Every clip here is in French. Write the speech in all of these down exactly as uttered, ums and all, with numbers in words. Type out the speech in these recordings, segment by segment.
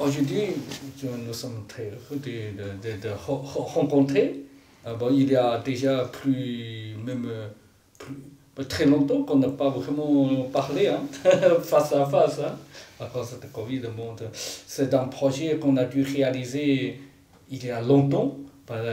aujourd'hui, nous sommes très heureux de, de, de, de rencontrer. Euh, bon, il y a déjà plus, même plus, très longtemps qu'on n'a pas vraiment parlé hein, face à face hein, à cause de Covid. Bon, c'est un projet qu'on a dû réaliser il y a longtemps. Parce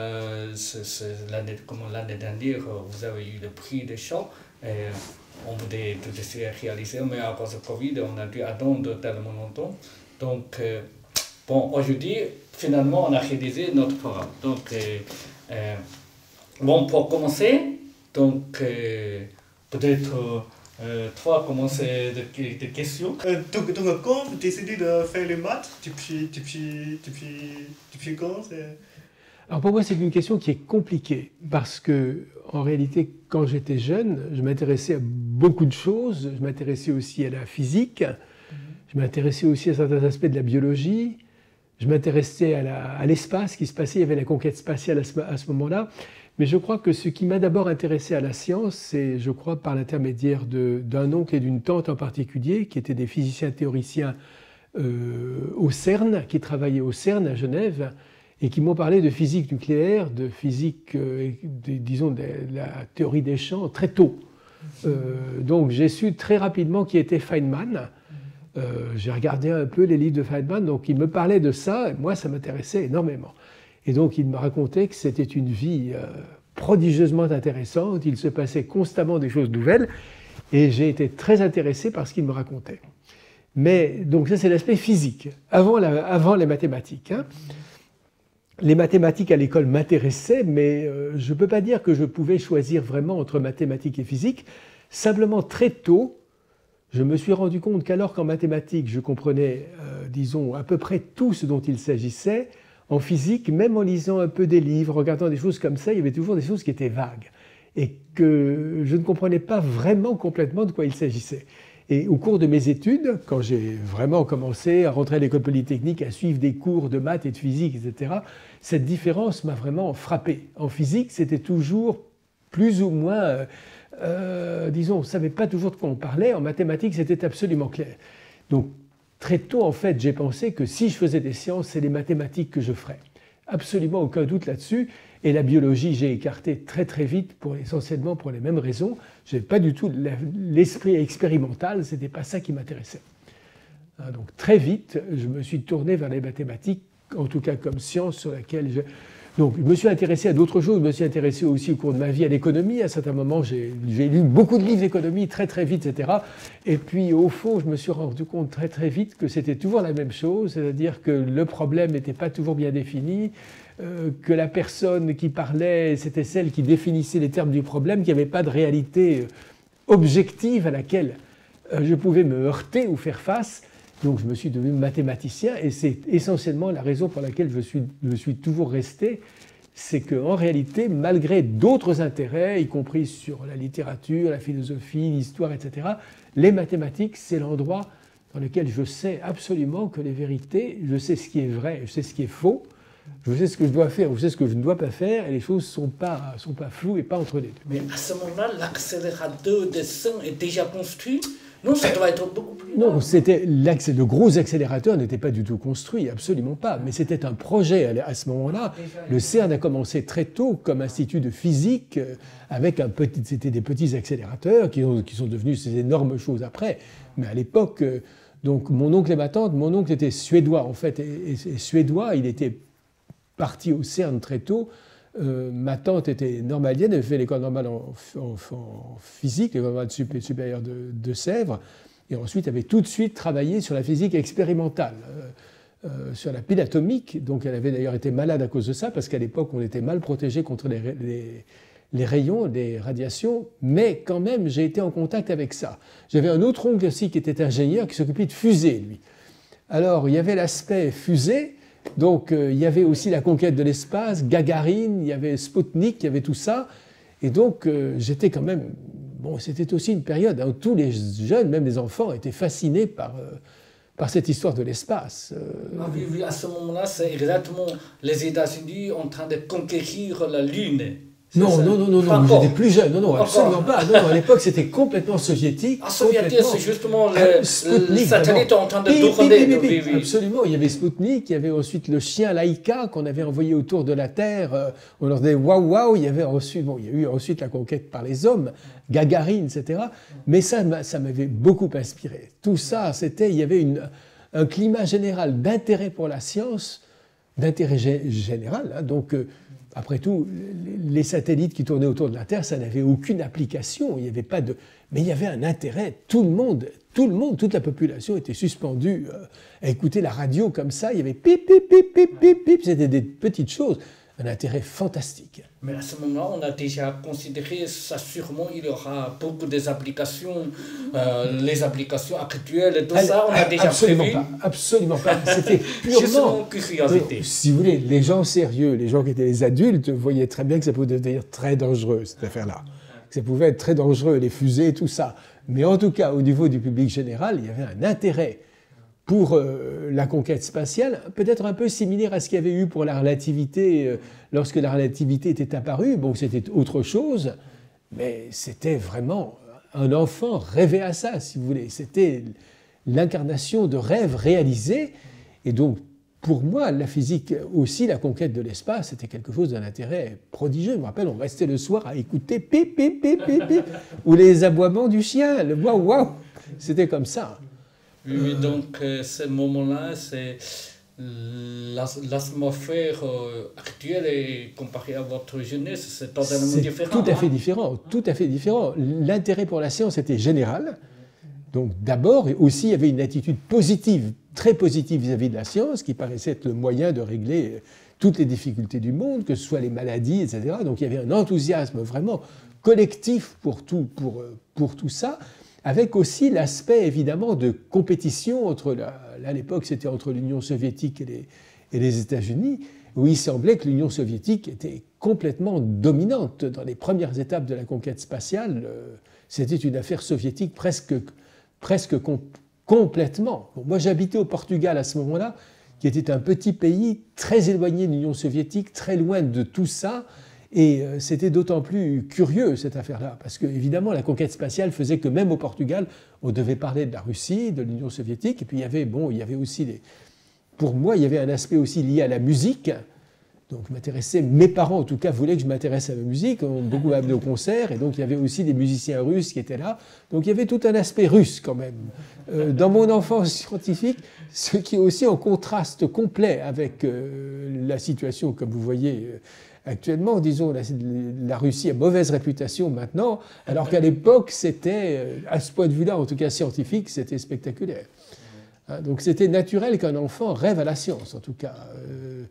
que l'année, comme l'année dernière, vous avez eu le prix de chant. Et on voulait tout de suite réaliser, mais à cause de Covid, on a dû attendre tellement longtemps. Donc, euh, bon, aujourd'hui, finalement, on a réalisé notre programme. Donc, euh, euh, bon, pour commencer, donc, euh, peut-être euh, toi, commencer des de questions. Euh, donc, donc, quand vous décidez de faire les maths, depuis, depuis, depuis, depuis quand c'est... Alors pour moi, c'est une question qui est compliquée parce que, en réalité, quand j'étais jeune, je m'intéressais à beaucoup de choses. Je m'intéressais aussi à la physique, je m'intéressais aussi à certains aspects de la biologie, je m'intéressais à l'espace, ce qui se passait, il y avait la conquête spatiale à ce, à ce moment-là. Mais je crois que ce qui m'a d'abord intéressé à la science, c'est, je crois, par l'intermédiaire d'un oncle et d'une tante en particulier, qui étaient des physiciens théoriciens euh, au CERN, qui travaillaient au CERN à Genève, et qui m'ont parlé de physique nucléaire, de physique, euh, de, disons, de la théorie des champs très tôt. Euh, donc j'ai su très rapidement qui était Feynman. Euh, j'ai regardé un peu les livres de Feynman, donc il me parlait de ça, et moi ça m'intéressait énormément. Et donc il me racontait que c'était une vie euh, prodigieusement intéressante, il se passait constamment des choses nouvelles, et j'ai été très intéressé par ce qu'il me racontait. Mais donc ça c'est l'aspect physique, avant, la, avant les mathématiques. Hein. Les mathématiques à l'école m'intéressaient, mais euh, je ne peux pas dire que je pouvais choisir vraiment entre mathématiques et physique. Simplement, très tôt, je me suis rendu compte qu'alors qu'en mathématiques, je comprenais, euh, disons, à peu près tout ce dont il s'agissait, en physique, même en lisant un peu des livres, en regardant des choses comme ça, il y avait toujours des choses qui étaient vagues et que je ne comprenais pas vraiment complètement de quoi il s'agissait. Et au cours de mes études, quand j'ai vraiment commencé à rentrer à l'école polytechnique, à suivre des cours de maths et de physique, et cetera, cette différence m'a vraiment frappé. En physique, c'était toujours plus ou moins, euh, euh, disons, on ne savait pas toujours de quoi on parlait. En mathématiques, c'était absolument clair. Donc, très tôt, en fait, j'ai pensé que si je faisais des sciences, c'est les mathématiques que je ferais. Absolument aucun doute là-dessus. Et la biologie, j'ai écarté très très vite, pour, essentiellement pour les mêmes raisons. Je n'avais pas du tout l'esprit expérimental, ce n'était pas ça qui m'intéressait. Donc très vite, je me suis tourné vers les mathématiques, en tout cas comme science sur laquelle je... Donc je me suis intéressé à d'autres choses, je me suis intéressé aussi au cours de ma vie à l'économie. À certains moments, j'ai lu beaucoup de livres d'économie très très vite, et cetera. Et puis au fond, je me suis rendu compte très très vite que c'était toujours la même chose, c'est-à-dire que le problème n'était pas toujours bien défini, Euh, que la personne qui parlait, c'était celle qui définissait les termes du problème, qu'il n'y avait pas de réalité objective à laquelle euh, je pouvais me heurter ou faire face. Donc je me suis devenu mathématicien et c'est essentiellement la raison pour laquelle je suis, je suis toujours resté. C'est qu'en réalité, malgré d'autres intérêts, y compris sur la littérature, la philosophie, l'histoire, et cetera, les mathématiques, c'est l'endroit dans lequel je sais absolument que les vérités, je sais ce qui est vrai, je sais ce qui est faux, je sais ce que je dois faire, je sais ce que je ne dois pas faire, et les choses ne sont pas, sont pas floues et pas entre les deux. Mais à ce moment-là, l'accélérateur de son est déjà construit? Non, ça doit être beaucoup plus... Non, c'était le gros accélérateur n'était pas du tout construit, absolument pas. Mais c'était un projet à ce moment-là. Le CERN a commencé très tôt comme institut de physique, avec un petit, c'était des petits accélérateurs qui, ont, qui sont devenus ces énormes choses après. Mais à l'époque, donc mon oncle et ma tante, mon oncle était suédois en fait, et, et, et suédois, il était parti au CERN très tôt. Euh, ma tante était normalienne, elle avait fait l'école normale en, en, en physique, l'école normale supérieure de, de Sèvres, et ensuite avait tout de suite travaillé sur la physique expérimentale, euh, euh, sur la pile atomique. Donc elle avait d'ailleurs été malade à cause de ça, parce qu'à l'époque on était mal protégé contre les, les, les rayons, les radiations, mais quand même j'ai été en contact avec ça. J'avais un autre oncle aussi qui était ingénieur, qui s'occupait de fusées, lui. Alors il y avait l'aspect fusée. Donc euh, il y avait aussi la conquête de l'espace, Gagarine, il y avait Spoutnik, il y avait tout ça. Et donc euh, j'étais quand même... Bon, c'était aussi une période où tous les jeunes, même les enfants, étaient fascinés par, euh, par cette histoire de l'espace. Euh... Ah, oui, oui, à ce moment-là, c'est exactement les États-Unis en train de conquérir la Lune. Non, non, non, non, non, j'étais plus jeune. Non, non, absolument pas. Non, à l'époque, c'était complètement soviétique. Ah, soviétique, c'est justement le, le satellite en train de tourner. Absolument. Il y avait Spoutnik, il y avait ensuite le chien Laïka qu'on avait envoyé autour de la Terre. On leur disait waouh, waouh. Il y avait ensuite, bon, il y a eu ensuite la conquête par les hommes, Gagarine, et cetera. Mais ça, ça m'avait beaucoup inspiré. Tout ça, c'était, il y avait une, un climat général d'intérêt pour la science, d'intérêt général. Hein, donc, euh, après tout, les satellites qui tournaient autour de la Terre, ça n'avait aucune application. Il n'y avait pas de, mais il y avait un intérêt. Tout le monde, tout le monde, toute la population était suspendue euh, à écouter la radio comme ça. Il y avait pip, pip, pip, pip, pip, pip. C'était des petites choses. Un intérêt fantastique. Mais à ce moment-là, on a déjà considéré ça sûrement, il y aura beaucoup des applications, euh, les applications actuelles et tout Allez, ça, on a déjà absolument prévu. Pas, absolument pas. C'était purement curiosité. Euh, si vous voulez, les gens sérieux, les gens qui étaient les adultes, voyaient très bien que ça pouvait devenir très dangereux, cette affaire-là. Ça pouvait être très dangereux, les fusées, tout ça. Mais en tout cas, au niveau du public général, il y avait un intérêt pour euh, la conquête spatiale, peut-être un peu similaire à ce qu'il y avait eu pour la relativité, euh, lorsque la relativité était apparue. Bon, c'était autre chose, mais c'était vraiment... Un enfant rêvait à ça, si vous voulez. C'était l'incarnation de rêves réalisés. Et donc, pour moi, la physique aussi, la conquête de l'espace, c'était quelque chose d'un intérêt prodigieux. Je me rappelle, on restait le soir à écouter pip, pip, pip, pip, pip, ou les aboiements du chien, le waouh, waouh. C'était comme ça. Oui, mais donc, euh, ce moment-là, c'est l'atmosphère euh, actuelle et comparée à votre jeunesse, c'est totalement différent. Tout à fait hein? différent, tout à fait différent. L'intérêt pour la science était général. Donc d'abord, et aussi, il y avait une attitude positive, très positive vis-à-vis de la science, qui paraissait être le moyen de régler toutes les difficultés du monde, que ce soit les maladies, et cetera. Donc il y avait un enthousiasme vraiment collectif pour tout, pour, pour tout ça. Avec aussi l'aspect évidemment de compétition entre, la, à l'époque c'était entre l'Union soviétique et les, et les États-Unis, où il semblait que l'Union soviétique était complètement dominante. Dans les premières étapes de la conquête spatiale, euh, c'était une affaire soviétique presque, presque com complètement. Bon, moi j'habitais au Portugal à ce moment-là, qui était un petit pays très éloigné de l'Union soviétique, très loin de tout ça. Et c'était d'autant plus curieux, cette affaire-là, parce que, évidemment, la conquête spatiale faisait que même au Portugal, on devait parler de la Russie, de l'Union soviétique, et puis il y avait, bon, il y avait aussi, des... pour moi, il y avait un aspect aussi lié à la musique. Donc, je m'intéressais, mes parents, en tout cas, voulaient que je m'intéresse à la musique, on beaucoup amené au concert, et donc il y avait aussi des musiciens russes qui étaient là. Donc, il y avait tout un aspect russe, quand même. Euh, dans mon enfance scientifique, ce qui est aussi en contraste complet avec euh, la situation, comme vous voyez, euh, actuellement, disons, la, la Russie a mauvaise réputation maintenant, alors qu'à l'époque, c'était, à ce point de vue-là, en tout cas scientifique, c'était spectaculaire. Hein, donc c'était naturel qu'un enfant rêve à la science, en tout cas. Euh,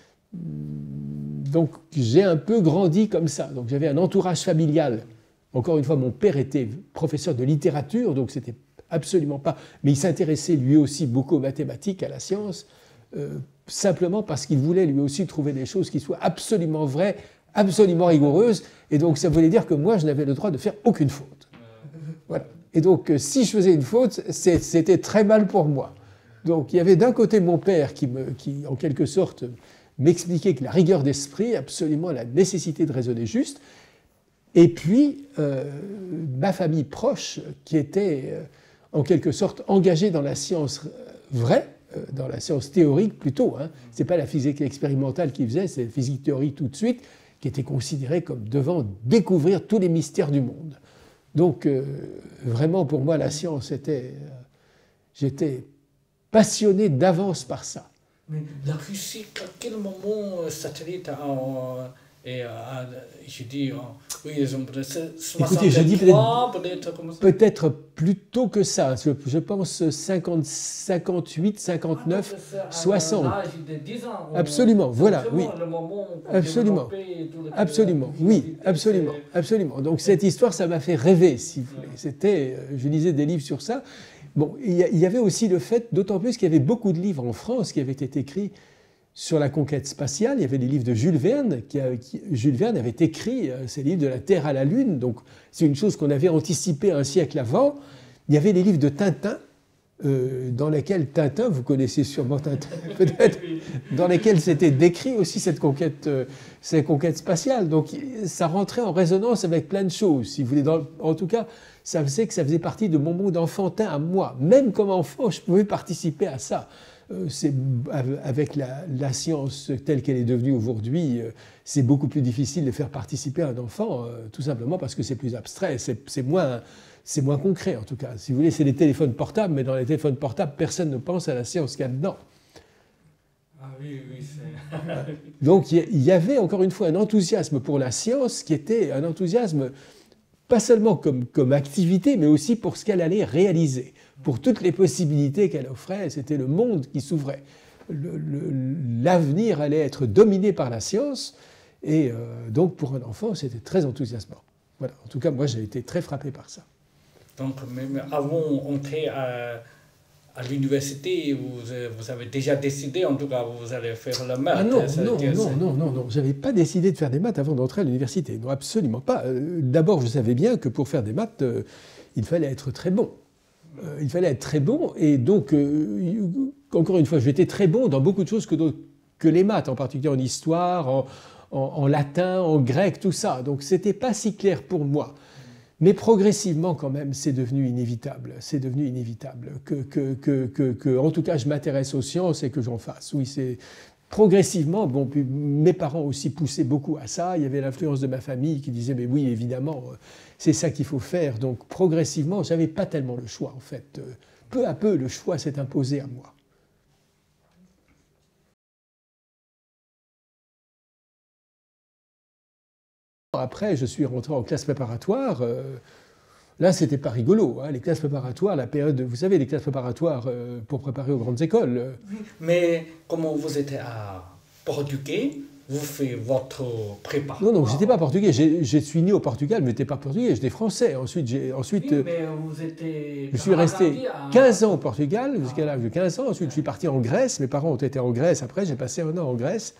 donc j'ai un peu grandi comme ça. Donc j'avais un entourage familial. Encore une fois, mon père était professeur de littérature, donc c'était absolument pas... Mais il s'intéressait lui aussi beaucoup aux mathématiques, à la science, euh, simplement parce qu'il voulait lui aussi trouver des choses qui soient absolument vraies, absolument rigoureuses, et donc ça voulait dire que moi, je n'avais le droit de faire aucune faute. Voilà. Et donc, si je faisais une faute, c'était très mal pour moi. Donc, il y avait d'un côté mon père qui, me, qui en quelque sorte, m'expliquait que la rigueur d'esprit, absolument la nécessité de raisonner juste, et puis euh, ma famille proche, qui était euh, en quelque sorte engagée dans la science vraie, dans la science théorique plutôt, hein. Ce n'est pas la physique expérimentale qui faisait, c'est la physique théorique tout de suite, qui était considérée comme devant découvrir tous les mystères du monde. Donc euh, vraiment pour moi la science était, euh, j'étais passionné d'avance par ça. Mais la Russie, à quel moment euh, satellite a, et à, je dis, oui, écoutez, je dis peut-être peut-être plus tôt que ça. Je, je pense cinquante, cinquante-huit, cinquante-neuf, ah, soixante. De dix ans, absolument, voilà, oui. Le moment absolument, absolument, oui, absolument, absolument. Donc cette histoire, ça m'a fait rêver, si vous voulez. C'était, je lisais des livres sur ça. Bon, il y avait aussi le fait, d'autant plus qu'il y avait beaucoup de livres en France qui avaient été écrits sur la conquête spatiale. Il y avait les livres de Jules Verne. Qui a, qui, Jules Verne avait écrit euh, ces livres de la Terre à la Lune. Donc, c'est une chose qu'on avait anticipée un siècle avant. Il y avait les livres de Tintin, euh, dans lesquels Tintin, vous connaissez sûrement Tintin, peut-être, dans lesquels c'était décrit aussi cette conquête, euh, cette conquête spatiale. Donc ça rentrait en résonance avec plein de choses, si vous voulez. Dans, en tout cas, ça faisait que ça faisait partie de mon monde enfantin à moi. Même comme enfant, je pouvais participer à ça. Euh, c'est, avec la, la science telle qu'elle est devenue aujourd'hui, euh, c'est beaucoup plus difficile de faire participer un enfant, euh, tout simplement parce que c'est plus abstrait, c'est, c'est moins... C'est moins concret, en tout cas. Si vous voulez, c'est des téléphones portables, mais dans les téléphones portables, personne ne pense à la science qu'il y a dedans. Ah oui, oui, c'est... Donc, il y avait, encore une fois, un enthousiasme pour la science qui était un enthousiasme pas seulement comme, comme activité, mais aussi pour ce qu'elle allait réaliser, pour toutes les possibilités qu'elle offrait. C'était le monde qui s'ouvrait. Le, le, l'avenir allait être dominé par la science, et euh, donc, pour un enfant, c'était très enthousiasmant. Voilà. En tout cas, moi, j'ai été très frappé par ça. Donc, même avant d'entrer à, à l'université, vous, vous avez déjà décidé, en tout cas, vous allez faire la maths. Ah non, ça, non, ça, non, non, non, non, je n'avais pas décidé de faire des maths avant d'entrer à l'université. Non, absolument pas. Euh, d'abord, je savais bien que pour faire des maths, euh, il fallait être très bon. Euh, il fallait être très bon, et donc, euh, encore une fois, j'étais très bon dans beaucoup de choses que, que les maths, en particulier en histoire, en, en, en latin, en grec, tout ça. Donc, ce n'était pas si clair pour moi. Mais progressivement, quand même, c'est devenu inévitable. C'est devenu inévitable que, que, que, que, que, en tout cas, je m'intéresse aux sciences et que j'en fasse. Oui, c'est progressivement. Bon, puis mes parents aussi poussaient beaucoup à ça. Il y avait l'influence de ma famille qui disait, mais oui, évidemment, c'est ça qu'il faut faire. Donc, progressivement, je n'avais pas tellement le choix, en fait. Peu à peu, le choix s'est imposé à moi. Après, je suis rentré en classe préparatoire. Euh, là, c'était pas rigolo. Hein, les classes préparatoires, la période, vous savez, les classes préparatoires euh, pour préparer aux grandes écoles. Euh. Mais comment vous étiez à Portugais, vous faites votre prépa? Non, non, j'étais pas portugais. J'ai, je suis né au Portugal, mais j'étais pas portugais. J'étais français. Ensuite, j'ai, ensuite, oui, mais vous étiez... je suis resté à... quinze ans au Portugal jusqu'à l'âge de quinze ans. Ensuite, je suis parti en Grèce. Mes parents ont été en Grèce. Après, j'ai passé un an en Grèce.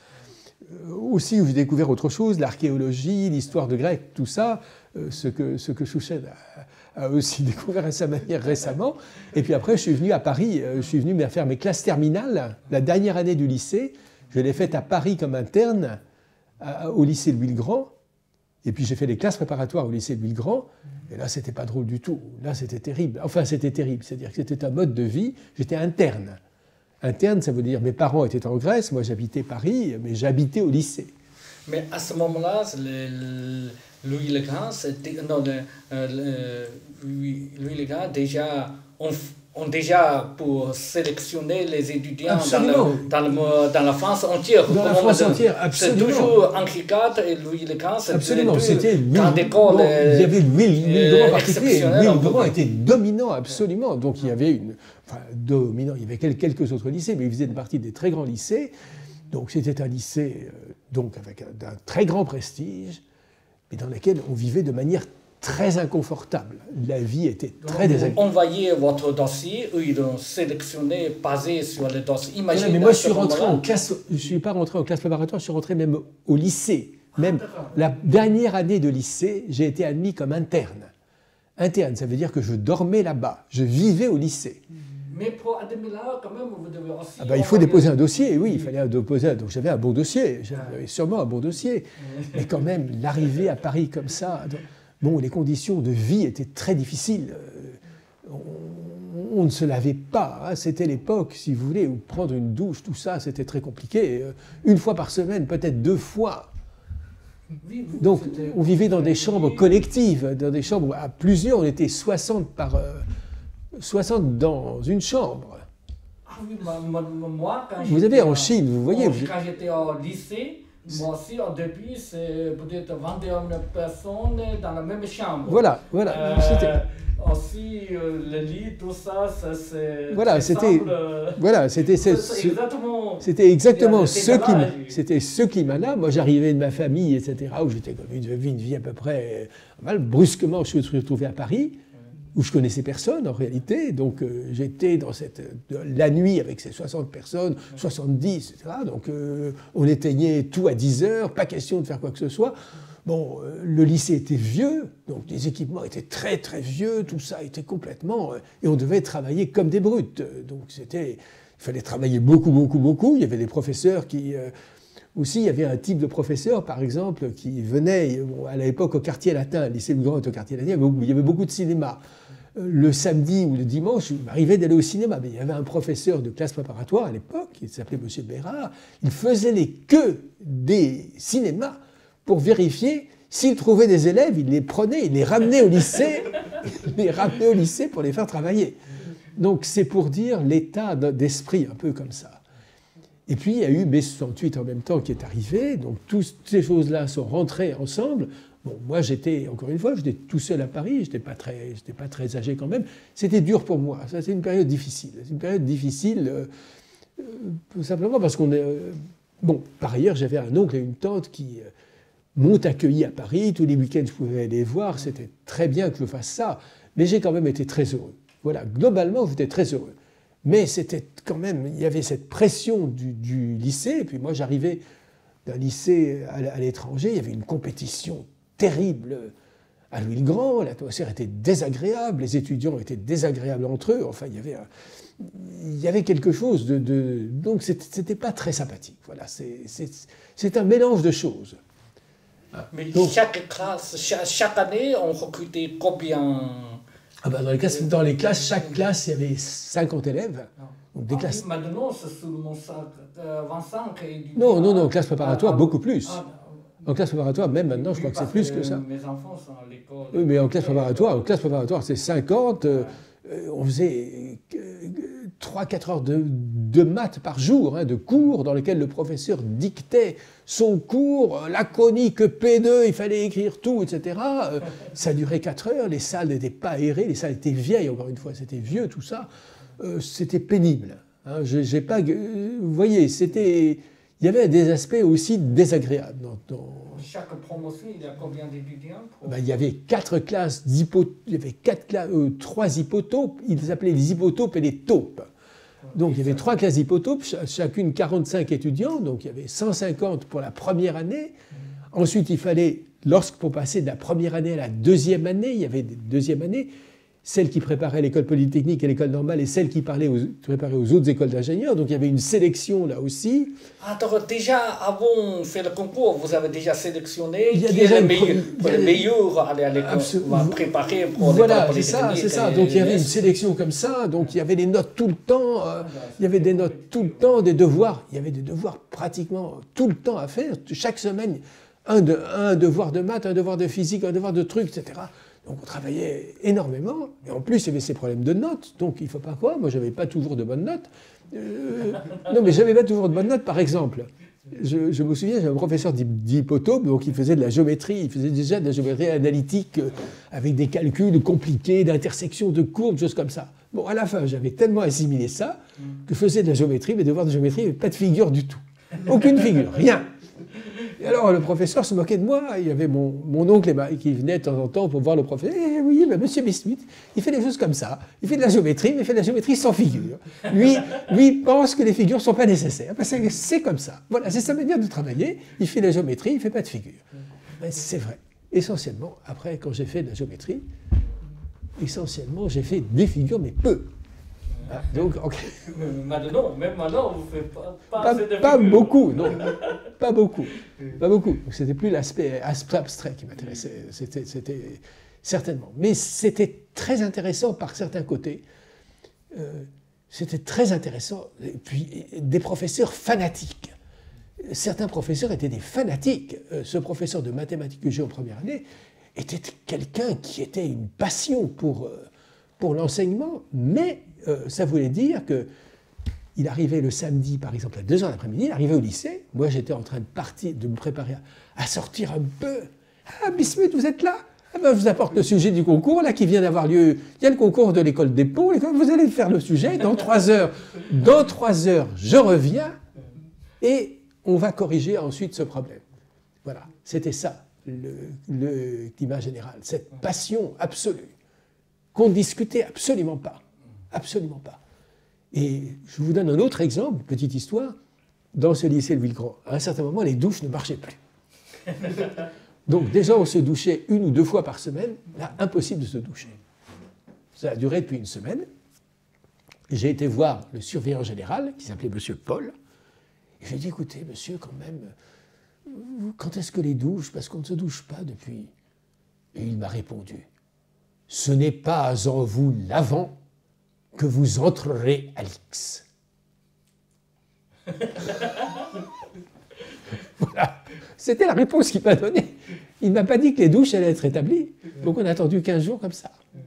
Aussi où j'ai découvert autre chose, l'archéologie, l'histoire de Grec, tout ça, euh, ce que, ce que Chouchet a, a aussi découvert à sa manière récemment. Et puis après, je suis venu à Paris, euh, je suis venu faire mes classes terminales, la dernière année du lycée. Je l'ai faite à Paris comme interne, à, au lycée Louis-le-Grand. Et puis j'ai fait les classes préparatoires au lycée Louis-le-Grand. Et là, c'était pas drôle du tout. Là, c'était terrible. Enfin, c'était terrible. C'est-à-dire que c'était un mode de vie. J'étais interne. Interne, ça veut dire mes parents étaient en Grèce, moi j'habitais Paris, mais j'habitais au lycée. Mais à ce moment-là, le, le, Louis le Grand, c'était, non, le, le, Louis, Louis le Grand déjà, on, on déjà pour sélectionner les étudiants dans, le, dans, le, dans la France entière. Dans la France entière, absolument. C'est toujours Henri quatre et Louis le Grand, c'était absolument, c'était grande école. Il y avait Louis le Grand en particulier. Louis le Grand était dominant, absolument. Donc il y avait une... Enfin, dominant, il y avait quelques autres lycées, mais il faisait partie des très grands lycées. Donc c'était un lycée euh, donc avec un, d'un très grand prestige, mais dans lequel on vivait de manière très inconfortable. La vie était très désagréable. On envoyait votre dossier, eux ils l'ont sélectionné, basé sur le dossier. Imaginez voilà, mais moi je suis rentré en classe, je ne suis pas rentré en classe préparatoire, je suis rentré même au lycée. Même ah, la dernière année de lycée, j'ai été admis comme interne. Interne, ça veut dire que je dormais là-bas, je vivais au lycée. Mais pour admettre là, quand même, vous devez aussi... Ah ben, il faut déposer un dossier, oui, il fallait déposer. Donc j'avais un bon dossier, j'avais sûrement un bon dossier. Mais quand même, l'arrivée à Paris comme ça, bon, les conditions de vie étaient très difficiles. On, on ne se lavait pas, hein. C'était l'époque, si vous voulez, où prendre une douche, tout ça, c'était très compliqué. Une fois par semaine, peut-être deux fois. Donc on vivait dans des chambres collectives, dans des chambres à plusieurs, on était soixante par... Euh, soixante dans une chambre. Ah oui, moi, quand vous avez en Chine, vous voyez. Quand, quand j'étais au lycée, moi aussi, au début, c'est peut-être vingt et une personnes dans la même chambre. Voilà, voilà. Euh, aussi, euh, le lit, tout ça, ça c'est. Voilà, c'était. Voilà, c'était. exactement. C'était exactement ce climat. C'était ce climat-là. Moi, j'arrivais de ma famille, et cetera, où j'étais comme une, une vie à peu près. Mal, brusquement, je me suis retrouvé à Paris, où je connaissais personne en réalité, donc euh, j'étais dans cette, euh, la nuit avec ces soixante personnes, soixante-dix, et cetera. Donc euh, on éteignait tout à dix heures, pas question de faire quoi que ce soit. Bon, euh, le lycée était vieux, donc les équipements étaient très très vieux, tout ça était complètement... Euh, et on devait travailler comme des brutes. Donc c'était... Il fallait travailler beaucoup, beaucoup, beaucoup. Il y avait des professeurs qui... Euh, aussi, il y avait un type de professeur, par exemple, qui venait, bon, à l'époque, au quartier latin, le lycée Le Grand est au quartier latin, il y avait beaucoup de cinéma. Le samedi ou le dimanche, il m'arrivait d'aller au cinéma. Mais il y avait un professeur de classe préparatoire à l'époque, qui s'appelait M. Bérard, il faisait les queues des cinémas pour vérifier s'il trouvait des élèves, il les prenait, il les ramenait au lycée, il les ramenait au lycée pour les faire travailler. Donc c'est pour dire l'état d'esprit un peu comme ça. Et puis il y a eu mai soixante-huit en même temps qui est arrivé, donc toutes ces choses-là sont rentrées ensemble. Bon, moi j'étais, encore une fois, j'étais tout seul à Paris, je n'étais pas très, j'étais pas très âgé quand même. C'était dur pour moi, ça c'est une période difficile. C'est une période difficile, euh, euh, tout simplement parce qu'on est... Euh, bon, par ailleurs, j'avais un oncle et une tante qui euh, m'ont accueilli à Paris, tous les week-ends je pouvais aller les voir, c'était très bien que je fasse ça, mais j'ai quand même été très heureux. Voilà, globalement j'étais très heureux. Mais c'était quand même, il y avait cette pression du, du lycée, et puis moi j'arrivais d'un lycée à, à l'étranger, il y avait une compétition terrible à Louis-le-Grand, l'atmosphère était désagréable, les étudiants étaient désagréables entre eux, enfin il y avait, un, il y avait quelque chose de... de donc c'était pas très sympathique, voilà, c'est un mélange de choses. Mais donc, chaque classe, chaque, chaque année, on recrutait combien? Ah ben dans, les classes, dans les classes, chaque classe, il y avait cinquante élèves. Donc des ah, classes... Maintenant, c'est seulement vingt-cinq et du... Non, non, non, classe préparatoire, ah, beaucoup plus. Ah, en classe préparatoire, même maintenant, je crois que c'est plus que ça. Mes enfants sont à l'école. Oui, mais en classe préparatoire, en classe préparatoire, c'est cinquante. Euh, on faisait trois à quatre heures de, de maths par jour, hein, de cours dans lesquels le professeur dictait son cours, la chronique P deux, il fallait écrire tout, et cetera. Euh, ça durait quatre heures, les salles n'étaient pas aérées, les salles étaient vieilles, encore une fois, c'était vieux, tout ça. Euh, c'était pénible. Hein, j'ai pas, euh, vous voyez, c'était... Il y avait des aspects aussi désagréables. Dans, dans... Chaque promotion, il y a combien d'étudiants pour... ben, il y avait quatre classes d'hypo... Il y avait quatre classes, euh, trois hypotopes. Ils appelaient les hypotopes et les taupes. Donc il y avait trois classes d'hypotopes, chacune quarante-cinq étudiants. Donc il y avait cent cinquante pour la première année. Ensuite, il fallait, lorsque pour passer de la première année à la deuxième année, il y avait des deuxièmes années, celle qui préparait l'école polytechnique et l'école normale et celle qui parlait aux, préparait aux autres écoles d'ingénieurs. Donc il y avait une sélection là aussi. Alors déjà, avant de faire le concours, vous avez déjà sélectionné il y a qui déjà est le une meilleur, pro... le meilleur à aller à l'école, on va préparer pour l'école voilà, polytechnique. Voilà, c'est ça, c'est ça. Donc il y avait une sélection comme ça, donc il y avait des notes tout le temps, euh, il y avait des notes tout le temps, des devoirs, il y avait des devoirs pratiquement tout le temps à faire, chaque semaine, un, de, un devoir de maths, un devoir de physique, un devoir de trucs, et cetera. Donc on travaillait énormément, et en plus il y avait ces problèmes de notes, donc il ne faut pas croire, moi je n'avais pas toujours de bonnes notes. Euh, non mais je n'avais pas toujours de bonnes notes, par exemple. Je, je me souviens, j'avais un professeur d'hypotope, donc il faisait de la géométrie, il faisait déjà de la géométrie analytique euh, avec des calculs compliqués, d'intersections, de courbes, choses comme ça. Bon, à la fin, j'avais tellement assimilé ça que je faisais de la géométrie, mes devoirs de géométrie, il n'y avait pas de figure du tout. Aucune figure, rien. Et alors le professeur se moquait de moi, il y avait mon, mon oncle qui venait de temps en temps pour voir le professeur. Eh oui, mais monsieur Bismuth, il fait des choses comme ça. Il fait de la géométrie, mais il fait de la géométrie sans figure. Lui, lui il pense que les figures ne sont pas nécessaires. C'est comme ça. Voilà, c'est sa manière de travailler. Il fait de la géométrie, il ne fait pas de figure. C'est vrai. Essentiellement, après, quand j'ai fait de la géométrie, essentiellement, j'ai fait des figures, mais peu. Ah, donc, okay. Maintenant, même maintenant, vous ne faites pas, pas, pas, pas beaucoup, non, pas beaucoup, pas beaucoup. C'était plus l'aspect abstrait qui m'intéressait, c'était certainement. Mais c'était très intéressant par certains côtés. Euh, c'était très intéressant. Et puis, des professeurs fanatiques. Certains professeurs étaient des fanatiques. Euh, ce professeur de mathématiques que j'ai en première année était quelqu'un qui était une passion pour, euh, pour l'enseignement, mais Euh, ça voulait dire qu'il arrivait le samedi, par exemple, à deux heures l'après-midi, il arrivait au lycée, moi j'étais en train de partir, de me préparer à, à sortir un peu. Ah, Bismuth, vous êtes là? Ah ben, je vous apporte le sujet du concours, là, qui vient d'avoir lieu. Il y a le concours de l'école des Ponts, vous allez faire le sujet, dans trois heures. Dans trois heures, je reviens, et on va corriger ensuite ce problème. Voilà, c'était ça, le, le climat général, cette passion absolue, qu'on ne discutait absolument pas. Absolument pas. Et je vous donne un autre exemple, petite histoire. Dans ce lycée Louis-le-Grand, à un certain moment, les douches ne marchaient plus. Donc déjà, on se douchait une ou deux fois par semaine. Là, impossible de se doucher. Ça a duré depuis une semaine. J'ai été voir le surveillant général, qui s'appelait monsieur Paul. Et j'ai dit, écoutez, monsieur, quand même, quand est-ce que les douches? Parce qu'on ne se douche pas depuis. Et il m'a répondu, ce n'est pas en vous lavant que vous entrerez à l'X. Voilà. C'était la réponse qu'il m'a donnée. Il ne m'a pas dit que les douches allaient être établies. Donc on a attendu quinze jours comme ça.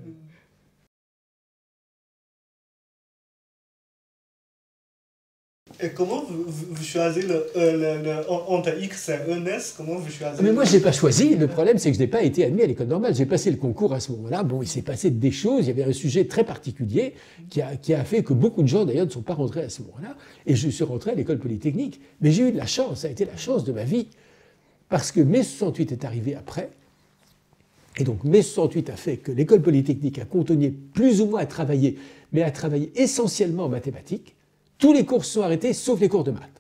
Et comment vous, vous, vous choisissez le, euh, le, le, entre X et E N S? Comment vous choisissez? Mais moi, je ne l'ai pas choisi. Le problème, c'est que je n'ai pas été admis à l'école normale. J'ai passé le concours à ce moment-là. Bon, il s'est passé des choses. Il y avait un sujet très particulier qui a, qui a fait que beaucoup de gens, d'ailleurs, ne sont pas rentrés à ce moment-là. Et je suis rentré à l'école polytechnique. Mais j'ai eu de la chance. Ça a été la chance de ma vie. Parce que mai soixante-huit est arrivé après. Et donc, mai soixante-huit a fait que l'école polytechnique a continué plus ou moins à travailler, mais à travailler essentiellement en mathématiques. Tous les cours sont arrêtés, sauf les cours de maths,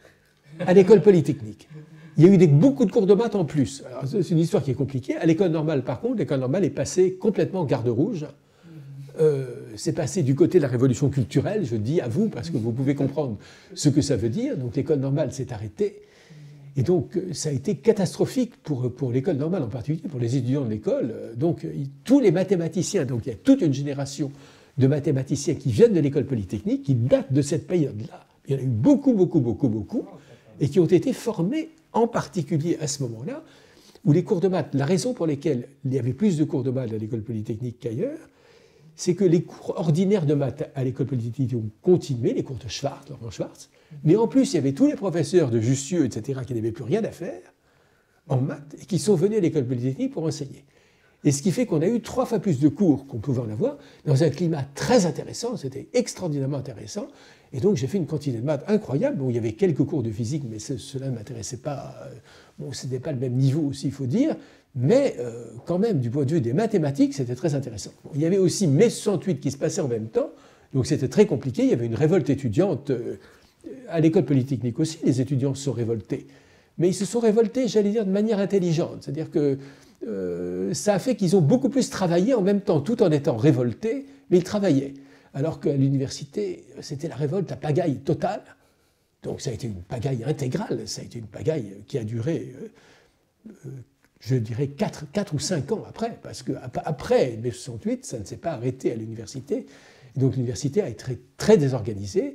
à l'école polytechnique. Il y a eu des, beaucoup de cours de maths en plus. C'est une histoire qui est compliquée. À l'école normale, par contre, l'école normale est passée complètement garde rouge. Euh, c'est passé du côté de la révolution culturelle, je dis à vous, parce que vous pouvez comprendre ce que ça veut dire. Donc l'école normale s'est arrêtée. Et donc ça a été catastrophique pour, pour l'école normale, en particulier pour les étudiants de l'école. Donc tous les mathématiciens, donc il y a toute une génération de mathématiciens qui viennent de l'école polytechnique, qui datent de cette période-là. Il y en a eu beaucoup, beaucoup, beaucoup, beaucoup, et qui ont été formés en particulier à ce moment-là, où les cours de maths, la raison pour laquelle il y avait plus de cours de maths à l'école polytechnique qu'ailleurs, c'est que les cours ordinaires de maths à l'école polytechnique ont continué, les cours de Schwartz, Laurent Schwartz, mais en plus il y avait tous les professeurs de Jussieu, et cetera, qui n'avaient plus rien à faire en maths, et qui sont venus à l'école polytechnique pour enseigner. Et ce qui fait qu'on a eu trois fois plus de cours qu'on pouvait en avoir, dans un climat très intéressant, c'était extraordinairement intéressant. Et donc j'ai fait une quantité de maths incroyable. Bon, il y avait quelques cours de physique, mais ce, cela ne m'intéressait pas. Bon, ce n'était pas le même niveau aussi, il faut dire. Mais euh, quand même, du point de vue des mathématiques, c'était très intéressant. Bon, il y avait aussi mai soixante-huit qui se passait en même temps, donc c'était très compliqué. Il y avait une révolte étudiante euh, à l'école polytechnique aussi. Les étudiants se sont révoltés. Mais ils se sont révoltés, j'allais dire, de manière intelligente. C'est-à-dire que Euh, ça a fait qu'ils ont beaucoup plus travaillé en même temps, tout en étant révoltés, mais ils travaillaient. Alors qu'à l'université, c'était la révolte, la pagaille totale. Donc ça a été une pagaille intégrale, ça a été une pagaille qui a duré, euh, euh, je dirais, quatre ou cinq ans après, parce qu'après mai soixante-huit, ça ne s'est pas arrêté à l'université. Donc l'université a été très, très désorganisée,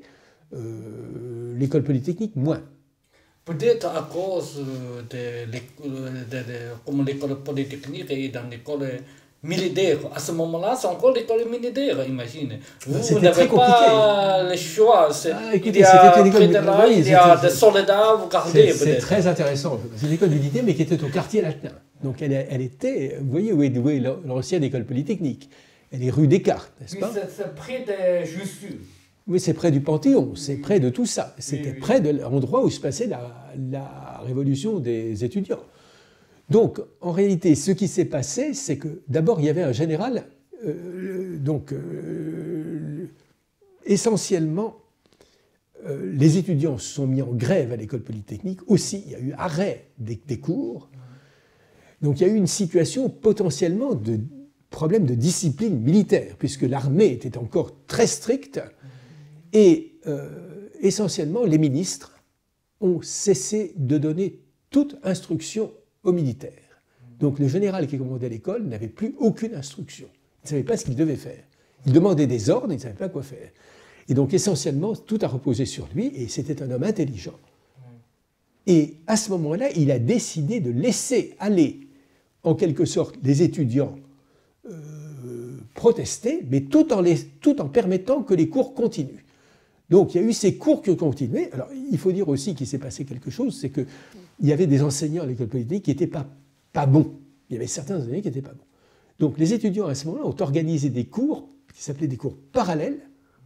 euh, l'école polytechnique moins. Peut-être à cause de l'école polytechnique et dans l'école militaire. À ce moment-là, c'est encore l'école militaire, imagine. Vous, vous n'avez pas le choix. Ah, écoutez, il y a, une école, là, il y a des soldats, vous gardez. C'est très intéressant. C'est une école militaire, mais qui était au quartier latin. Donc elle, elle était, vous voyez où est, où est l'ancienne école polytechnique. Elle est rue Descartes, n'est-ce pas? C'est près de Jussieu. Oui, c'est près du Panthéon, c'est près de tout ça. C'était oui, oui. près de l'endroit où se passait la, la révolution des étudiants. Donc, en réalité, ce qui s'est passé, c'est que d'abord, il y avait un général, euh, donc, euh, essentiellement, euh, les étudiants se sont mis en grève à l'école polytechnique. Aussi, il y a eu arrêt des, des cours. Donc, il y a eu une situation potentiellement de problème de discipline militaire, puisque l'armée était encore très stricte. Et euh, essentiellement, les ministres ont cessé de donner toute instruction aux militaires. Donc le général qui commandait l'école n'avait plus aucune instruction. Il ne savait pas ce qu'il devait faire. Il demandait des ordres, il ne savait pas quoi faire. Et donc essentiellement, tout a reposé sur lui, et c'était un homme intelligent. Et à ce moment-là, il a décidé de laisser aller, en quelque sorte, les étudiants euh, protester, mais tout en, les, tout en permettant que les cours continuent. Donc il y a eu ces cours qui ont continué. Alors il faut dire aussi qu'il s'est passé quelque chose, c'est qu'il y avait des enseignants à l'école polytechnique qui n'étaient pas, pas bons. Il y avait certains enseignants qui n'étaient pas bons. Donc les étudiants à ce moment-là ont organisé des cours qui s'appelaient des cours parallèles,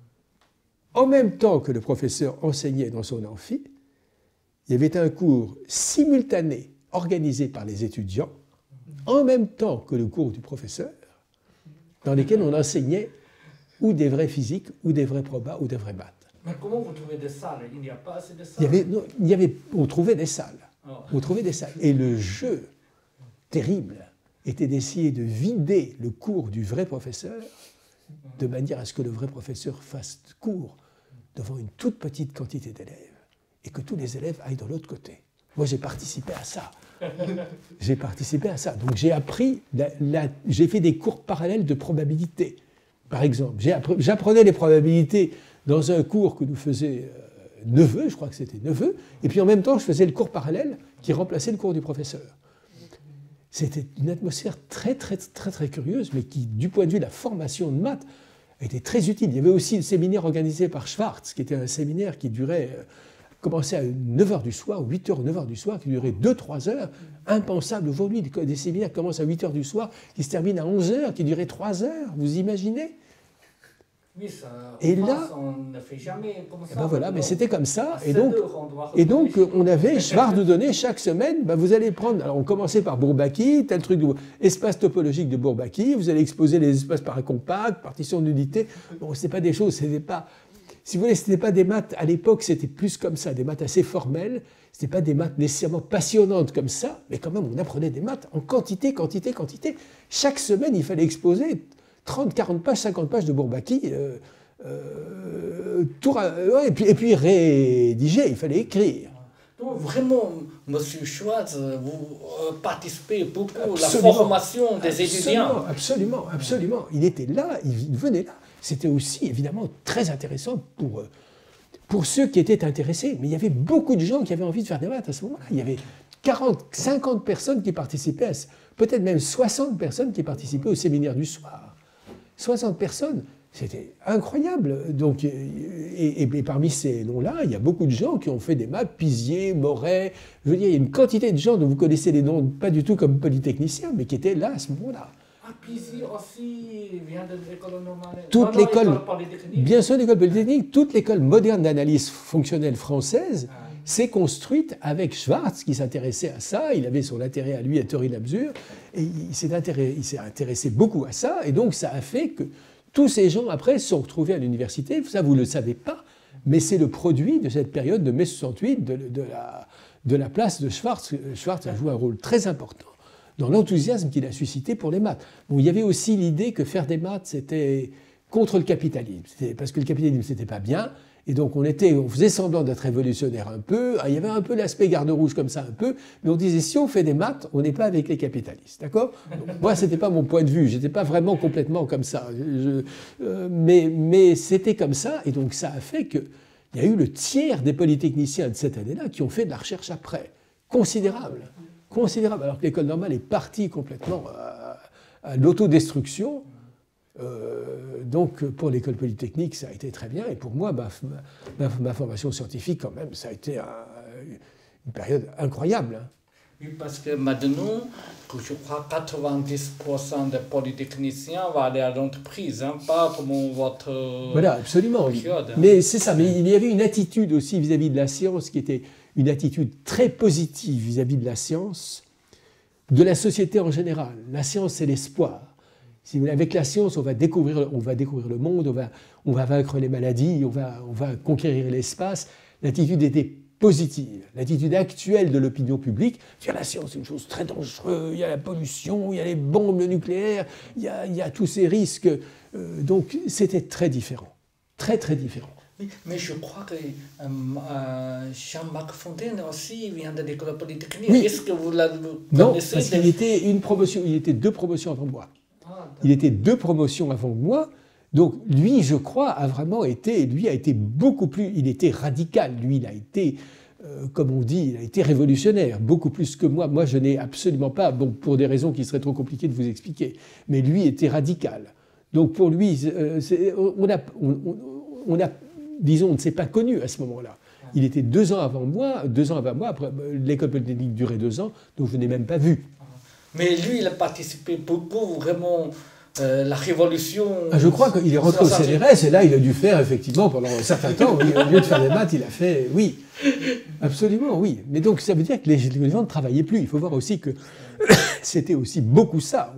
en même temps que le professeur enseignait dans son amphi. Il y avait un cours simultané organisé par les étudiants, en même temps que le cours du professeur, dans lesquels on enseignait ou des vrais physiques, ou des vrais probas, ou des vrais maths. Mais comment vous trouvez des salles? Il n'y a pas assez de salles. Il y avait, non, il y avait, on trouvait des salles. Oh. On trouvait des salles. Et le jeu terrible était d'essayer de vider le cours du vrai professeur de manière à ce que le vrai professeur fasse cours devant une toute petite quantité d'élèves et que tous les élèves aillent de l'autre côté. Moi, j'ai participé à ça. J'ai participé à ça. Donc, j'ai appris, la, la, j'ai fait des cours parallèles de probabilité. Par exemple, j'apprenais les probabilités dans un cours que nous faisait euh, Neveu, je crois que c'était Neveu, et puis en même temps, je faisais le cours parallèle qui remplaçait le cours du professeur. C'était une atmosphère très, très, très, très curieuse, mais qui, du point de vue de la formation de maths, était très utile. Il y avait aussi le séminaire organisé par Schwartz, qui était un séminaire qui durait, euh, commençait à neuf heures du soir, ou huit heures ou neuf heures du soir, qui durait deux trois heures. Impensable aujourd'hui, des, des séminaires qui commencent à huit heures du soir, qui se terminent à onze heures, qui duraient trois heures. Vous imaginez? Oui, ça, et France, là, on ne fait jamais comme ça. Ben voilà, mais c'était comme ça. À Et donc, heures, on et donc, on avait, Schwartz nous donnait chaque semaine, ben vous allez prendre, alors on commençait par Bourbaki, tel truc, de, espace topologique de Bourbaki, vous allez exposer les espaces paracompacts, partition d'unité. Bon, ce n'était pas des choses, c'était pas, si vous voulez, ce n'était pas des maths, à l'époque, c'était plus comme ça, des maths assez formelles, ce n'était pas des maths nécessairement passionnantes comme ça, mais quand même, on apprenait des maths en quantité, quantité, quantité. Chaque semaine, il fallait exposer trente, quarante pages, cinquante pages de Bourbaki, euh, Euh, tout, ouais, et, puis, et puis rédiger, il fallait écrire. Donc vraiment, Monsieur Schwartz, vous participez beaucoup à la Absolument. formation des Absolument, étudiants. Absolument, absolument. Il était là, il venait là. C'était aussi évidemment très intéressant pour, pour ceux qui étaient intéressés. Mais il y avait beaucoup de gens qui avaient envie de faire des maths à ce moment-là. Il y avait quarante, cinquante personnes qui participaient, à, peut-être même soixante personnes qui participaient au séminaire du soir. soixante personnes. C'était incroyable. Donc, et, et, et parmi ces noms-là, il y a beaucoup de gens qui ont fait des maths, Pizier, Moret. Je veux dire, il y a une quantité de gens dont vous connaissez les noms, pas du tout comme polytechniciens, mais qui étaient là à ce moment-là. Ah, Pizier aussi vient de l'école normale. Toute l'école, polytechnique. Bien sûr, l'école polytechnique, toute l'école moderne d'analyse fonctionnelle française Ah. s'est construite avec Schwartz, qui s'intéressait à ça. Il avait son intérêt à lui, à Théorie de la mesure, et il s'est intéressé, il s'est intéressé beaucoup à ça, et donc ça a fait que tous ces gens, après, se sont retrouvés à l'université. Ça, vous ne le savez pas, mais c'est le produit de cette période de mai soixante-huit, de, de, la, de la place de Schwartz. Schwartz a joué un rôle très important dans l'enthousiasme qu'il a suscité pour les maths. Bon, il y avait aussi l'idée que faire des maths, c'était contre le capitalisme. C'était parce que le capitalisme, c'était pas bien. Et donc, on, était, on faisait semblant d'être révolutionnaire un peu. Il y avait un peu l'aspect garde-rouge comme ça, un peu. Mais on disait, si on fait des maths, on n'est pas avec les capitalistes. D'accord? Moi, ce n'était pas mon point de vue. Je n'étais pas vraiment complètement comme ça. Je, euh, mais mais c'était comme ça. Et donc, ça a fait qu'il y a eu le tiers des polytechniciens de cette année-là qui ont fait de la recherche après. Considérable. Considérable. Alors que l'école normale est partie complètement à, à l'autodestruction. Euh, donc pour l'école polytechnique, ça a été très bien. Et pour moi, ma, ma, ma formation scientifique, quand même, ça a été un, une période incroyable. Hein. Oui, parce que maintenant, je crois que quatre-vingt-dix pour cent des polytechniciens vont aller à l'entreprise, hein, pas comme votre Voilà, absolument. période. Hein. Mais c'est ça. Mais il y avait une attitude aussi vis-à-vis de la science qui était une attitude très positive vis-à-vis de la science, de la société en général. La science, c'est l'espoir. Si vous voulez, avec la science, on va découvrir, on va découvrir le monde, on va, on va vaincre les maladies, on va, on va conquérir l'espace. L'attitude était positive. L'attitude actuelle de l'opinion publique, c'est la science, c'est une chose très dangereuse, il y a la pollution, il y a les bombes nucléaires, il y a, il y a tous ces risques. Euh, donc c'était très différent, très très différent. Oui, mais je crois que euh, euh, Jean-Marc Fontaine aussi vient de l'école polytechnique. Oui. Est-ce que vous l'avez Non, connaissez parce qu'il était une promotion, il était deux promotions avant moi. Il était deux promotions avant moi, donc lui, je crois, a vraiment été, lui a été beaucoup plus, il était radical, lui, il a été, euh, comme on dit, il a été révolutionnaire, beaucoup plus que moi. Moi, je n'ai absolument pas, bon, pour des raisons qui seraient trop compliquées de vous expliquer, mais lui était radical. Donc pour lui, euh, on a, on, on a, disons, on ne s'est pas connu à ce moment-là. Il était deux ans avant moi, deux ans avant moi, après, l'école polytechnique durait deux ans, donc je n'ai même pas vu. Mais lui, il a participé beaucoup, vraiment, euh, la révolution. Ah, je crois qu'il est rentré au C N R S et là, il a dû faire, effectivement, pendant un certain temps, oui, au lieu de faire des maths, il a fait, oui, absolument, oui. Mais donc, ça veut dire que les, les gens ne travaillaient plus. Il faut voir aussi que c'était aussi beaucoup ça.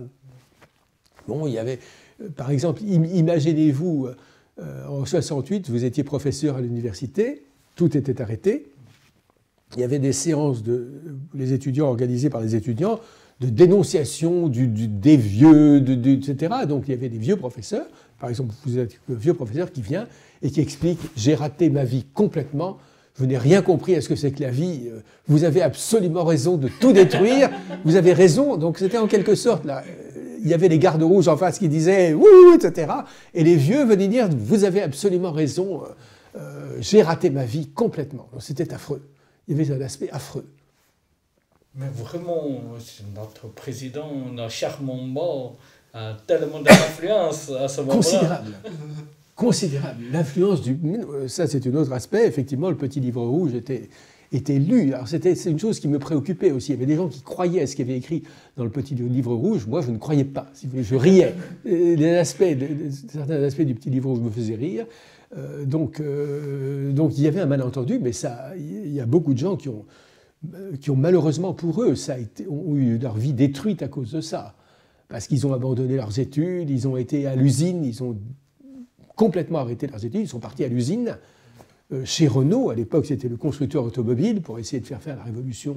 Bon, il y avait, par exemple, imaginez-vous, euh, en soixante-huit, vous étiez professeur à l'université, tout était arrêté. Il y avait des séances de les étudiants organisées par les étudiants de dénonciation du, du, des vieux, de, de, et cetera. Donc il y avait des vieux professeurs, par exemple, vous êtes un vieux professeur qui vient et qui explique « J'ai raté ma vie complètement, je n'ai rien compris à ce que c'est que la vie, vous avez absolument raison de tout détruire, vous avez raison ». Donc c'était en quelque sorte, là, il y avait les gardes rouges en face qui disaient « oui, et cetera. Et les vieux venaient dire « Vous avez absolument raison, euh, j'ai raté ma vie complètement ». C'était affreux. Il y avait un aspect affreux. Mais vraiment, notre président, notre charmant a tellement d'influence à ce moment-là. Considérable. Considérable. L'influence du... Ça, c'est un autre aspect. Effectivement, le petit livre rouge était, était lu. Alors, c'était, c'est une chose qui me préoccupait aussi. Il y avait des gens qui croyaient à ce qu'il y avait écrit dans le petit livre rouge. Moi, je ne croyais pas. Si vous voulez, je riais. Les aspects, certains aspects du petit livre rouge me faisaient rire. Euh, donc, euh, donc, il y avait un malentendu, mais ça, il y a beaucoup de gens qui ont... qui ont malheureusement pour eux, ça a été, ont eu leur vie détruite à cause de ça. Parce qu'ils ont abandonné leurs études, ils ont été à l'usine, ils ont complètement arrêté leurs études, ils sont partis à l'usine. Euh, chez Renault, à l'époque, c'était le constructeur automobile pour essayer de faire faire la révolution.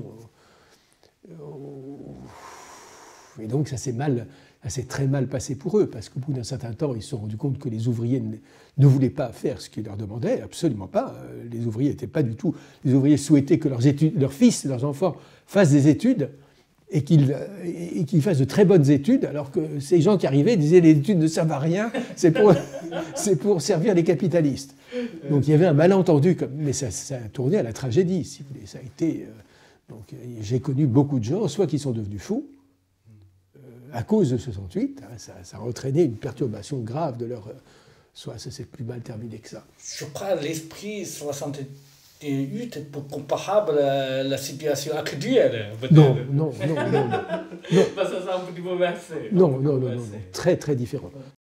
Et donc ça s'est mal, ça s'est très mal passé pour eux, parce qu'au bout d'un certain temps, ils se sont rendus compte que les ouvriers ne, ne voulaient pas faire ce qu'ils leur demandaient, absolument pas. Les ouvriers n'étaient pas du tout... Les ouvriers souhaitaient que leurs, études, leurs fils, leurs enfants fassent des études et qu'ils, et qu'ils fassent de très bonnes études, alors que ces gens qui arrivaient disaient les études ne servent à rien, c'est pour, c'est pour servir les capitalistes. Donc il y avait un malentendu, mais ça, ça a tourné à la tragédie, si vous voulez. Ça a été... Donc j'ai connu beaucoup de gens, soit qui sont devenus fous, à cause de soixante-huit, hein, ça, ça a entraîné une perturbation grave de leur... Soit ça s'est plus mal terminé que ça. Je crois que l'esprit soixante-huit est comparable à la situation actuelle. Non, non, non, non, non. Non, ça, c'est un petit peu versé. Non, non, non, non, non, très, très différent.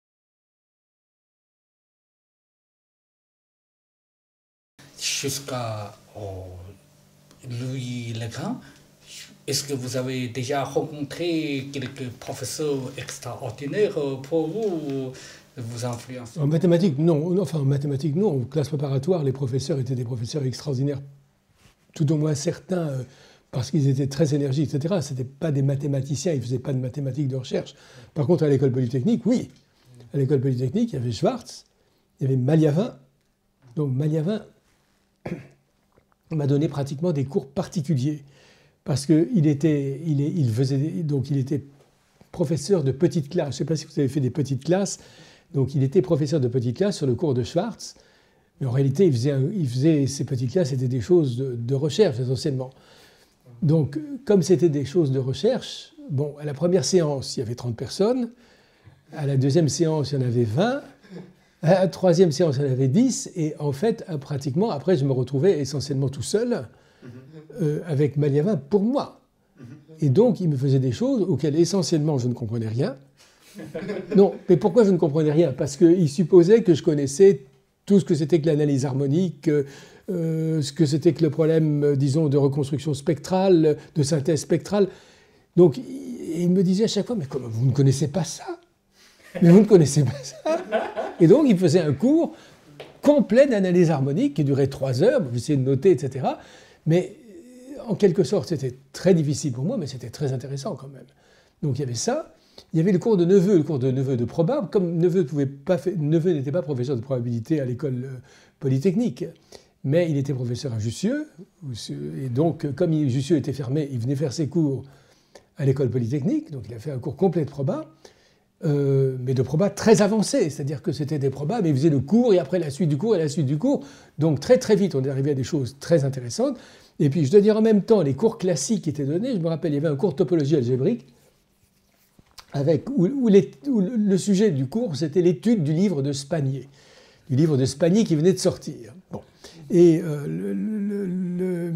Jusqu'à oh, Louis le Grand, est-ce que vous avez déjà rencontré quelques professeurs extraordinaires pour vous, vous influencer? En mathématiques, non. Enfin, en mathématiques, non. En classe préparatoire, les professeurs étaient des professeurs extraordinaires, tout au moins certains, parce qu'ils étaient très énergiques, et cetera. Ce n'étaient pas des mathématiciens, ils ne faisaient pas de mathématiques de recherche. Par contre, à l'école polytechnique, oui. À l'école polytechnique, il y avait Schwartz, il y avait Maliavin. Donc Maliavin m'a donné pratiquement des cours particuliers. Parce qu'il était, il, il faisait, donc il était professeur de petite classe. Je ne sais pas si vous avez fait des petites classes. Donc il était professeur de petite classe sur le cours de Schwartz. Mais en réalité, il faisait, il faisait ces petites classes, c'était des choses de, de recherche essentiellement. Donc comme c'était des choses de recherche, bon, à la première séance, il y avait trente personnes. À la deuxième séance, il y en avait vingt. À la troisième séance, il y en avait dix. Et en fait, pratiquement, après, je me retrouvais essentiellement tout seul. Euh, avec Maliavin pour moi. Et donc, il me faisait des choses auxquelles essentiellement je ne comprenais rien. Non, mais pourquoi je ne comprenais rien? Parce qu'il supposait que je connaissais tout ce que c'était que l'analyse harmonique, euh, ce que c'était que le problème, disons, de reconstruction spectrale, de synthèse spectrale. Donc, il me disait à chaque fois, mais comment, vous ne connaissez pas ça? Mais vous ne connaissez pas ça? Et donc, il faisait un cours complet d'analyse harmonique qui durait trois heures, vous essayez de noter, et cetera. Mais en quelque sorte, c'était très difficile pour moi, mais c'était très intéressant quand même. Donc il y avait ça. Il y avait le cours de Neveu, le cours de Neveu de probable. Comme Neveu pouvait pas fait, Neveu n'était pas professeur de probabilité à l'école polytechnique, mais il était professeur à Jussieu. Et donc, comme Jussieu était fermé, il venait faire ses cours à l'école polytechnique. Donc il a fait un cours complet de proba, euh, mais de proba très avancé. C'est-à-dire que c'était des probas, mais il faisait le cours et après la suite du cours et la suite du cours. Donc très très vite, on est arrivé à des choses très intéressantes. Et puis, je dois dire en même temps, les cours classiques étaient donnés. Je me rappelle, il y avait un cours de topologie algébrique, avec, où, où, les, où le sujet du cours, c'était l'étude du livre de Spagnier. Du livre de Spagnier qui venait de sortir. Bon. Et euh, le, le, le,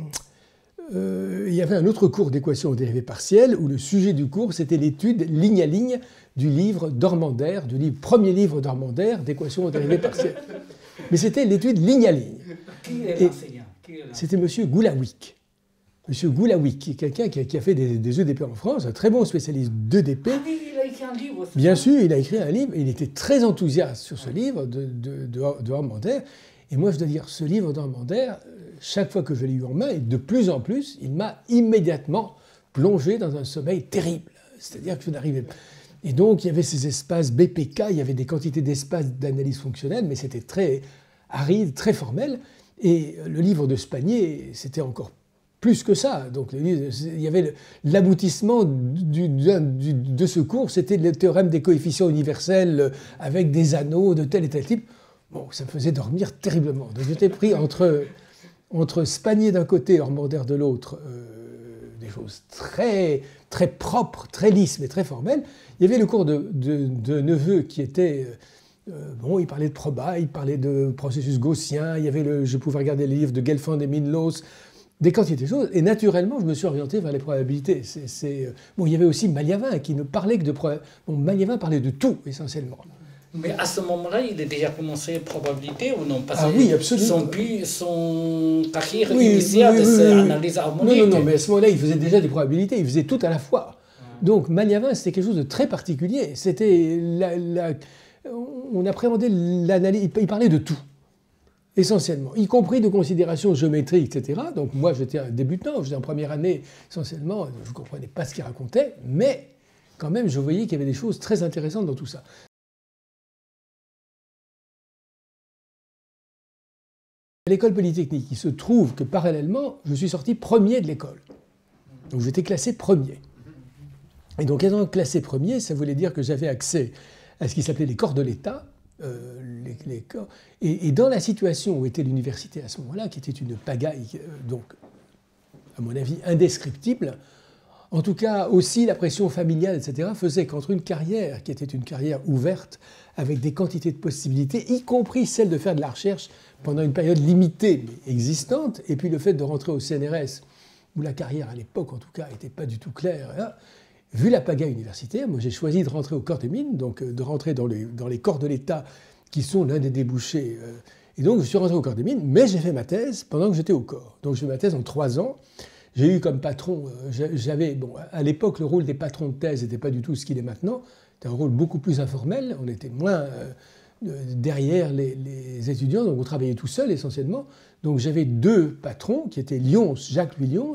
euh, il y avait un autre cours d'équation aux dérivées partielles, où le sujet du cours, c'était l'étude ligne à ligne du livre d'Ormander, du livre, premier livre d'Ormander d'équations aux dérivées partielles. Mais c'était l'étude ligne à ligne. Qui est l'enseignant? C'était M. Goulawick. M. Goulawick, qui est quelqu'un qui, qui a fait des, des E D P en France, un très bon spécialiste d'E D P. Ah oui, il a écrit un livre. Bien sûr, il a écrit un livre, et il était très enthousiaste sur ce livre de, de, de, de Ormander. Et moi, je dois dire, ce livre d'Ormander, chaque fois que je l'ai eu en main, et de plus en plus, il m'a immédiatement plongé dans un sommeil terrible. C'est-à-dire que je n'arrivais pas. Et donc, il y avait ces espaces B P K, il y avait des quantités d'espaces d'analyse fonctionnelle, mais c'était très aride, très formel. Et le livre de Spagnier, c'était encore plus que ça. Donc, il y avait l'aboutissement du, du, du, de ce cours, c'était le théorème des coefficients universels avec des anneaux de tel et tel type. Bon, ça me faisait dormir terriblement. Donc, j'étais pris entre, entre Spagnier d'un côté et Ormander de l'autre, euh, des choses très, très propres, très lisses, mais très formelles. Il y avait le cours de, de, de Neveu qui était... Euh, bon, il parlait de proba, il parlait de processus gaussien, il y avait le, je pouvais regarder les livres de Gelfand et Minlos, des quantités de choses, et naturellement, je me suis orienté vers les probabilités. C'est, c'est, bon, il y avait aussi Maliavin qui ne parlait que de probabilités. Bon, Maliavin parlait de tout, essentiellement. Mais à ce moment-là, il a déjà commencé probabilité ou non? Parce ah oui, absolument. Son, but, son carrière oui, initiale, oui, oui, c'est oui, analyse harmonique. Non, non, non, mais à ce moment-là, il faisait déjà des probabilités, il faisait tout à la fois. Donc, Maliavin, c'était quelque chose de très particulier. C'était la, la, on appréhendait l'analyse, il parlait de tout, essentiellement, y compris de considérations géométriques, et cetera. Donc, moi, j'étais un débutant, j'étais en première année, essentiellement, je ne comprenais pas ce qu'il racontait, mais quand même, je voyais qu'il y avait des choses très intéressantes dans tout ça. À l'école polytechnique, il se trouve que parallèlement, je suis sorti premier de l'école. Donc, j'étais classé premier. Et donc, étant classé premier, ça voulait dire que j'avais accès à ce qui s'appelait les corps de l'État. Euh, les, les corps. Et, et dans la situation où était l'université à ce moment-là, qui était une pagaille, euh, donc, à mon avis, indescriptible, en tout cas, aussi la pression familiale, et cetera, faisait qu'entre une carrière qui était une carrière ouverte, avec des quantités de possibilités, y compris celle de faire de la recherche pendant une période limitée, mais existante, et puis le fait de rentrer au C N R S, où la carrière, à l'époque, en tout cas, n'était pas du tout claire, hein. Vu la pagaille universitaire, moi j'ai choisi de rentrer au corps des mines, donc de rentrer dans les, dans les corps de l'État qui sont l'un des débouchés. Et donc je suis rentré au corps des mines, mais j'ai fait ma thèse pendant que j'étais au corps. Donc j'ai fait ma thèse en trois ans. J'ai eu comme patron, j'avais, bon, à l'époque le rôle des patrons de thèse n'était pas du tout ce qu'il est maintenant. C'était un rôle beaucoup plus informel, on était moins euh, derrière les, les étudiants, donc on travaillait tout seul essentiellement. Donc j'avais deux patrons qui étaient Lyons, Jacques-Louis Lyons,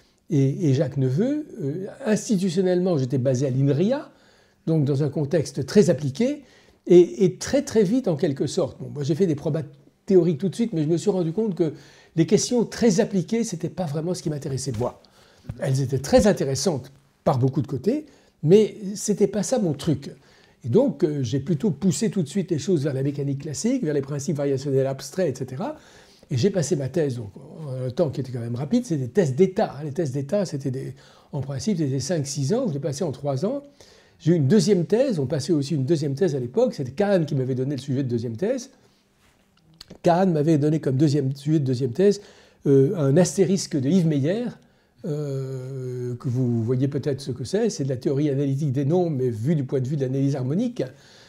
et Jacques Neveu. Euh, institutionnellement, j'étais basé à l'INRIA, donc dans un contexte très appliqué, et, et très très vite en quelque sorte. Bon, moi j'ai fait des probas théoriques tout de suite, mais je me suis rendu compte que les questions très appliquées, ce n'était pas vraiment ce qui m'intéressait moi. Elles étaient très intéressantes par beaucoup de côtés, mais ce n'était pas ça mon truc. Et donc euh, j'ai plutôt poussé tout de suite les choses vers la mécanique classique, vers les principes variationnels abstraits, et cetera. Et j'ai passé ma thèse, donc, en un temps qui était quand même rapide, c'était des thèses d'État. Les thèses d'État, c'était des, en principe, c'était cinq six ans, je l'ai passé en trois ans. J'ai eu une deuxième thèse, on passait aussi une deuxième thèse à l'époque, c'était Kahn qui m'avait donné le sujet de deuxième thèse. Kahn m'avait donné comme deuxième, sujet de deuxième thèse euh, un astérisque de Yves Meyer, euh, que vous voyez peut-être ce que c'est, c'est de la théorie analytique des nombres, mais vu du point de vue de l'analyse harmonique.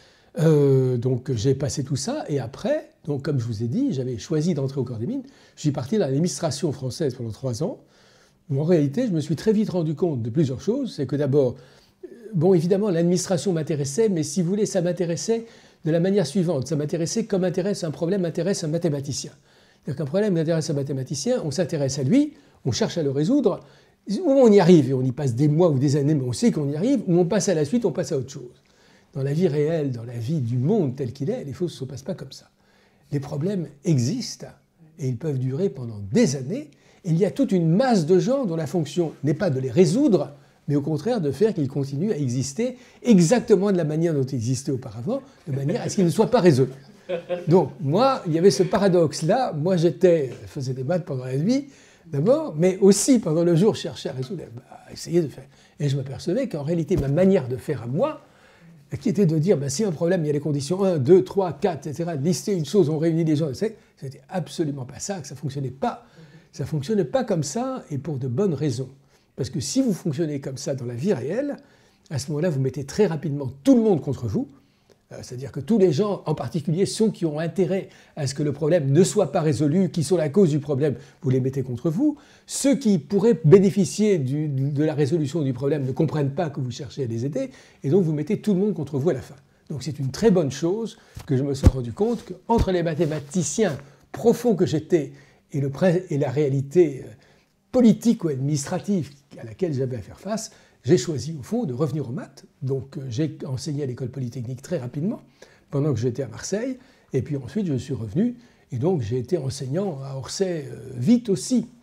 Euh, donc j'ai passé tout ça, et après, donc, comme je vous ai dit, j'avais choisi d'entrer au corps des mines. Je suis parti dans l'administration française pendant trois ans, où en réalité, je me suis très vite rendu compte de plusieurs choses. C'est que d'abord, bon, évidemment, l'administration m'intéressait, mais si vous voulez, ça m'intéressait de la manière suivante. Ça m'intéressait comme intéresse un problème intéresse un mathématicien. C'est-à-dire qu'un problème intéresse un mathématicien, on s'intéresse à lui, on cherche à le résoudre, ou on y arrive, et on y passe des mois ou des années, mais on sait qu'on y arrive, ou on passe à la suite, on passe à autre chose. Dans la vie réelle, dans la vie du monde tel qu'il est, les choses ne se passent pas comme ça. Les problèmes existent et ils peuvent durer pendant des années. Et il y a toute une masse de gens dont la fonction n'est pas de les résoudre, mais au contraire de faire qu'ils continuent à exister exactement de la manière dont ils existaient auparavant, de manière à ce qu'ils ne soient pas résolus. Donc moi, il y avait ce paradoxe-là. Moi, j'étais, je faisais des maths pendant la nuit d'abord, mais aussi pendant le jour, je cherchais à résoudre, à essayer de faire. Et je m'apercevais qu'en réalité, ma manière de faire à moi, qui était de dire, ben, si un problème, il y a les conditions un, deux, trois, quatre, et cetera, lister une chose, on réunit les gens, c'était absolument pas ça, que ça ne fonctionnait pas. Ça ne fonctionnait pas comme ça, et pour de bonnes raisons. Parce que si vous fonctionnez comme ça dans la vie réelle, à ce moment-là, vous mettez très rapidement tout le monde contre vous. C'est-à-dire que tous les gens, en particulier ceux qui ont intérêt à ce que le problème ne soit pas résolu, qui sont la cause du problème, vous les mettez contre vous. Ceux qui pourraient bénéficier du, de la résolution du problème ne comprennent pas que vous cherchez à les aider, et donc vous mettez tout le monde contre vous à la fin. Donc c'est une très bonne chose que je me suis rendu compte qu'entre les mathématiciens profonds que j'étais et, le, et la réalité politique ou administrative à laquelle j'avais à faire face, j'ai choisi au fond de revenir aux maths. Donc j'ai enseigné à l'école polytechnique très rapidement, pendant que j'étais à Marseille, et puis ensuite je suis revenu, et donc j'ai été enseignant à Orsay euh, vite aussi.